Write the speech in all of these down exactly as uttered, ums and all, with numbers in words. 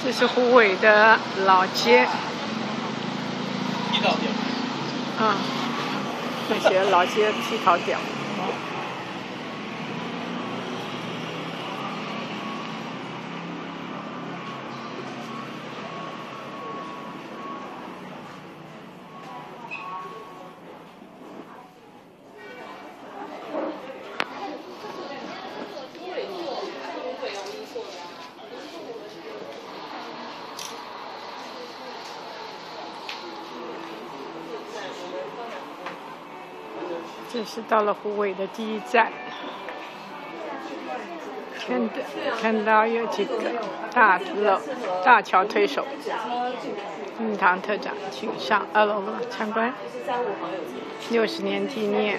这是虎尾的老街。 剃刀店。 嗯，那些老街剃刀店。这是到了虎尾的第一站，看到看到有几个大楼、大桥推手，蜜糖特展，请上二楼参观。六十年纪念。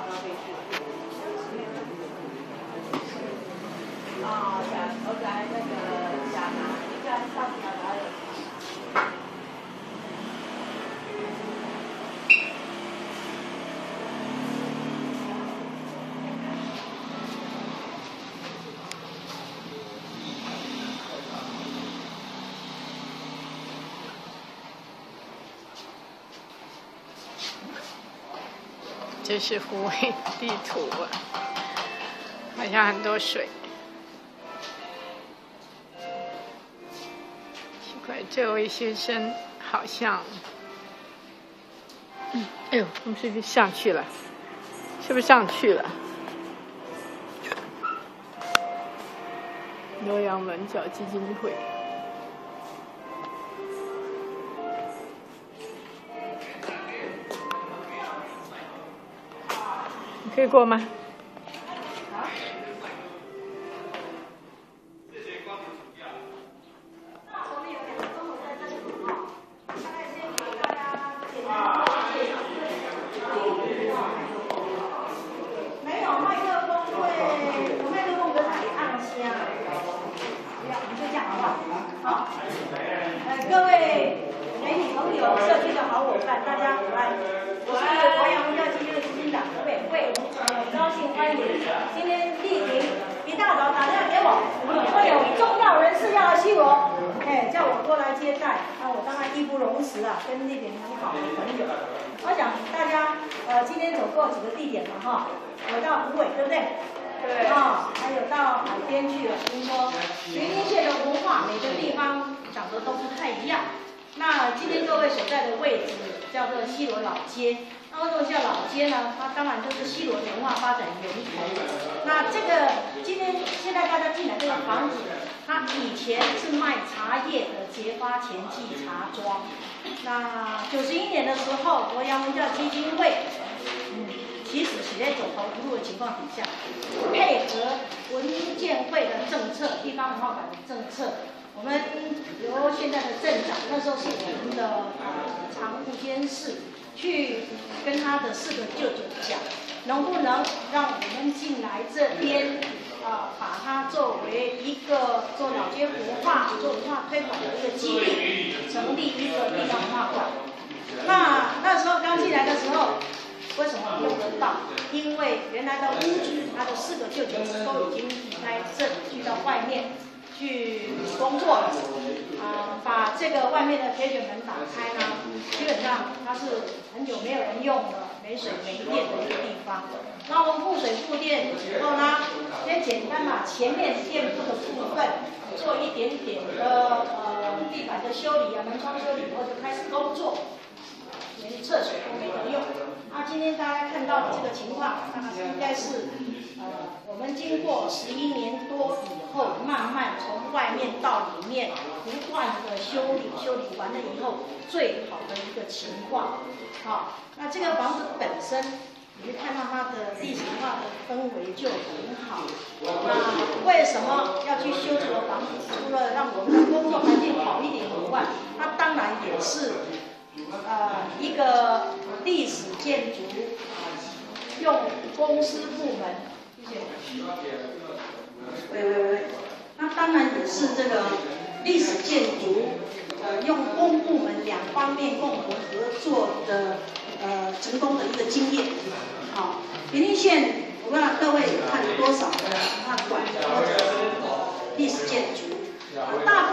这是虎尾地图，好像很多水。奇怪，这位先生好像，嗯，哎呦，我们是不是上去了？是不是上去了？洛阳文教基金会。可以过吗？ 没有麦克风会，有麦克风可以按下。不要，我们就这样好不好？好。呃，各位媒体朋友、社区的好伙伴，大家午安。我是国阳文教基金会执行长何伟慧，很高兴欢迎今天莅临一大早打电话给我，说有重要人士要来西罗，哎，叫我过来接待，那我当然义不容辞啊，跟那边很好的朋友。我想大家呃今天走过几个地点了哈，有到虎尾对不对？对。啊，还有到海边去了，听说云林县的文化每个地方长得都不太一样。那今天各位所在的位置叫做西螺老街。那为什么叫老街呢？它当然就是西螺文化发展源头。那这个今天现在大家进来这个房子，它以前是卖茶叶的结发前记茶庄。那九十一年的时候，国阳文教基金会，嗯，其实是在走投无路的情况底下，配合文建会的政策、地方文化馆的政策。我们由现在的镇长，那时候是我们的呃常务监事，去跟他的四个舅舅讲，能不能让我们进来这边，呃，把它作为一个做老街文化、做文化推广的一个基地，成立一个地方文化馆。那那时候刚进来的时候，为什么用得到？因为原来的屋主，他的四个舅舅都已经离开这里，去到外面去工作了，啊、呃，把这个外面的铁卷门打开呢，基本上它是很久没有人用了，没水没电的一个地方。那我们复水复电以后呢，先简单把前面店铺的部分做一点点的呃地板的修理啊，门窗修理以后就开始工作，连厕所都没得用。那今天大家看到的这个情况，那应该是。呃，我们经过十一年多以后，慢慢从外面到里面不断的修理，修理完了以后，最好的一个情况。好，那这个房子本身，你会看到它的历史化的氛围就很好。那为什么要去修这个房子？除了让我们的工作环境好一点以外，它当然也是呃一个历史建筑，用公司部门。喂喂喂，那当然也是这个历史建筑，呃，用公部门两方面共同合作的呃成功的一个经验。好，云林县，我不知道各位看了多少的文化馆或者历史建筑，大部分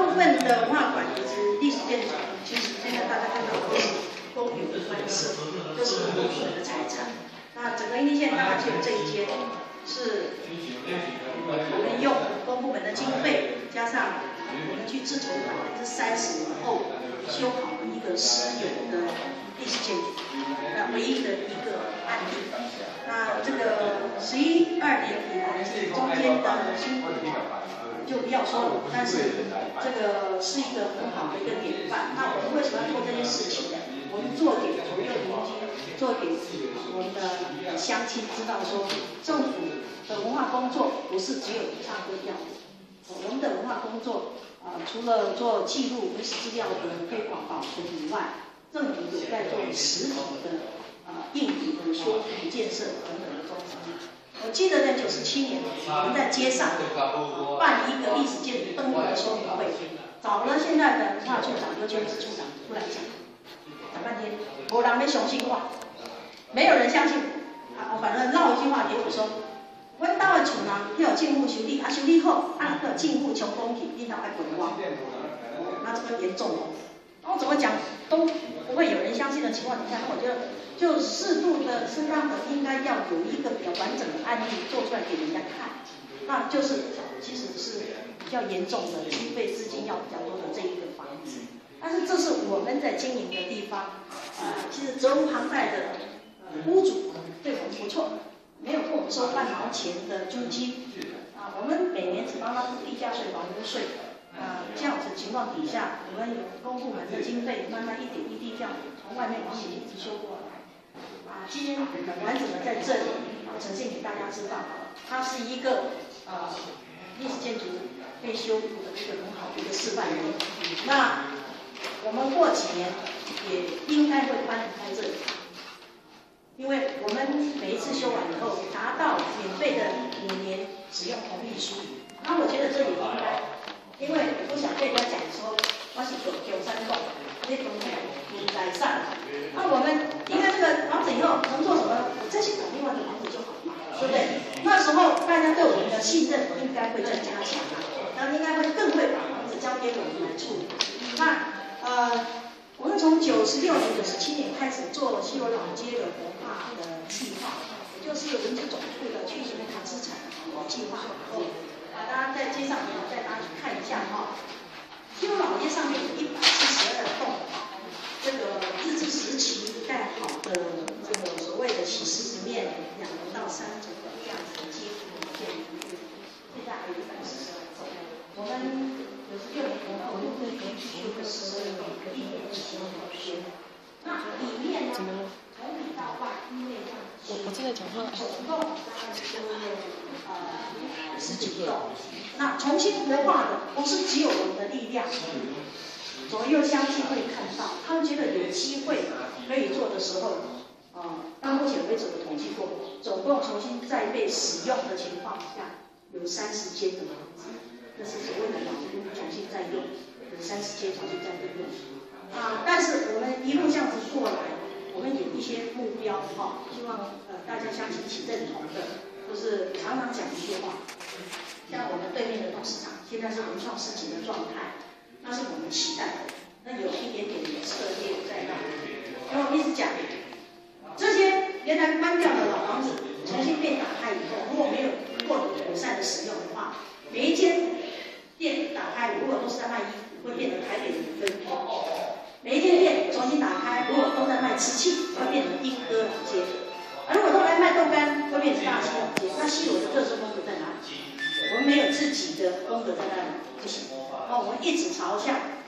的文化馆以及历史建筑，其实现在大家看到都是公有的官舍，都是公有的财产。那整个英利县大概只有这一间是我们用公部门的经费，加上我们去自筹百分之三十以后修好的一个私有的历史建筑，那唯一的一个案例。那这个十一二年以来，中间的辛苦就不要说了，但是这个是一个很好的一个典范。那我们为什么要做这件事情呢？我们做给左右邻居，做给我们的乡亲知道说，政府的文化工作不是只有唱歌跳舞，我们的文化工作，呃，除了做记录、历史资料的推广保存以外，政府有在做实体的呃硬体的修复建设等等的东西。我记得在九十七年，我们在街上办一个历史建筑登录的说明会，找了现在的文化处长、刘建志处长出来讲。讲半天，没人要相信我，没有人相信。啊，我反正唠一句话给我说，阮兜的厝人要政府修理，啊修理好，啊要政府充公去，你才爱滚我。那这个严重哦。然后怎么讲都不会有人相信的情况底下，那我觉得就适度的、适当的应该要有一个比较完整的案例做出来给人家看。那就是其实是比较严重的，经费资金要比较多的这一个房子。但是这是我们在经营的地方，呃，其实责无旁贷的呃屋主对我们不错，没有跟我们收半毛钱的租金，啊，我们每年只帮他付地价税、房屋税，啊，这样子情况底下，我们有公部门的经费，慢慢一点一滴这样从外面往里一直修过来，啊，今天完整的在这里啊呈现给大家知道，它是一个呃历史建筑被修复的一个很好的一个示范例，那。我们过几年也应该会搬离开这里，因为我们每一次修完以后拿到免费的五年使用同意书，那我觉得这里应该，因为我不想被人家讲说我是九九三栋，那种很改善。那我们应该这个房子以后能做什么？再去找另外的房子就好了嘛，对不对？那时候大家对我们的信任应该会再加强，然后应该会更会把房子交给我们来处理。那呃，我们从九十六年、九十七年开始做西游老街的活化的计划，也就是文资总处的去形化资产的计划。哦，啊，大家在街上也带大家去看一下哈、哦。西游老街上面有一百四十二栋，这个日治时期盖好的这个所谓的起司石面两楼到三层的这样子的街区建筑，现在还有一百四十二栋。我们九十六年我们会连续修个十二栋，一年的时候修。那里面呢，从里到外，因为我我正在讲话。 总共大概修了呃十几栋。那重新活化的不是只有我们的力量，左右乡亲会看到，他们觉得有机会可以做的时候，呃，到目前为止我统计过，总共重新再被使用的情况下，有三十间的房子。这是所谓的老屋重新再用，有三十间重新再利用啊。但是我们一路这样子过来，我们有一些目标哈、哦，希望呃大家相信起认同的，就是常常讲一句话，像我们对面的董事长现在是文创市集的状态，那是我们期待的，那有一点点的策略在那里。因为我们一直讲，这些原来关掉的老房子重新被打开以后，如果没有过妥善的使用的话，每一间店打开，如果都是在卖衣服，会变成台北的五分店；每一间店重新打开，如果都在卖瓷器，会变成莺歌老街；而如果都来卖豆干，会变成大溪老街。那西螺的特色风格在哪里？我们没有自己的风格在那里，不行。哦，我们一直朝向